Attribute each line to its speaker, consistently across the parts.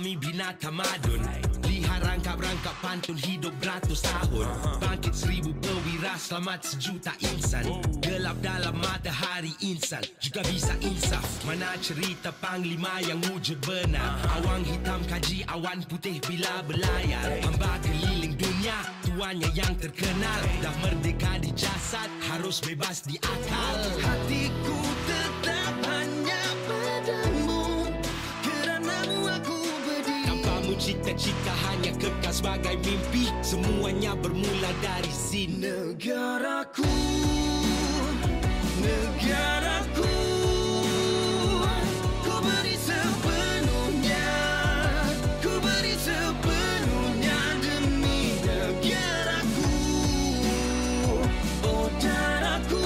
Speaker 1: kami binata madun. Lihat rangkap-rangkap pantun hidup beratus tahun. Bangkit 1000 perwira, selamat sejuta insan. Gelap dalam matahari insan juga bisa insaf. Mana cerita panglima yang wujud benar. Awang hitam kaji awan putih bila berlayar. Hamba keliling dunia, tuannya yang terkenal. Dah merdeka di jasad, harus bebas di akal. Hatiku tetap hanya padamu, keranamu aku berdiri. Tanpamu cita-cita hanya kekal sebagai mimpi. Semuanya bermula dari sini. Negaraku, negaraku, ku beri sepenuhnya, ku beri sepenuhnya demi negaraku. Oh darahku,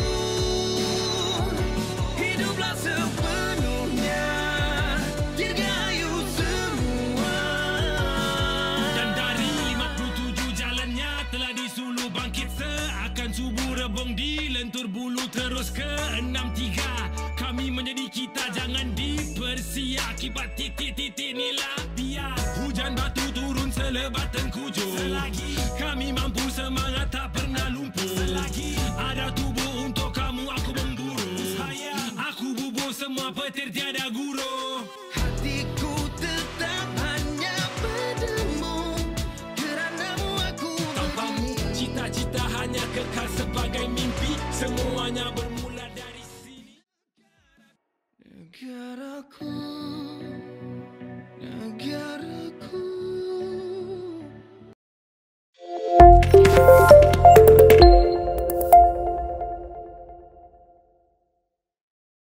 Speaker 1: hiduplah sepenuhnya, dirgahayu semua. Dan dari 57 jalannya telah disuluh bangkit seakan subuh rebung di lentur bulu terus ke 63. Kami menjadi kita, jangan dipersia akibat titik-titik inilah biar hujan batu turun selebat tengkujuh. Selagi kami mampu semangat tak pernah lumpuh. Selagi ada tubuh untuk kamu aku memburu. Aku bubur semua petir tiada guru. Hatiku tetap hanya padamu, keranamu aku tanpamu cita-cita hanya kekal sebagai mimpi. Semuanya bermula dari sini. Negaraku, negaraku.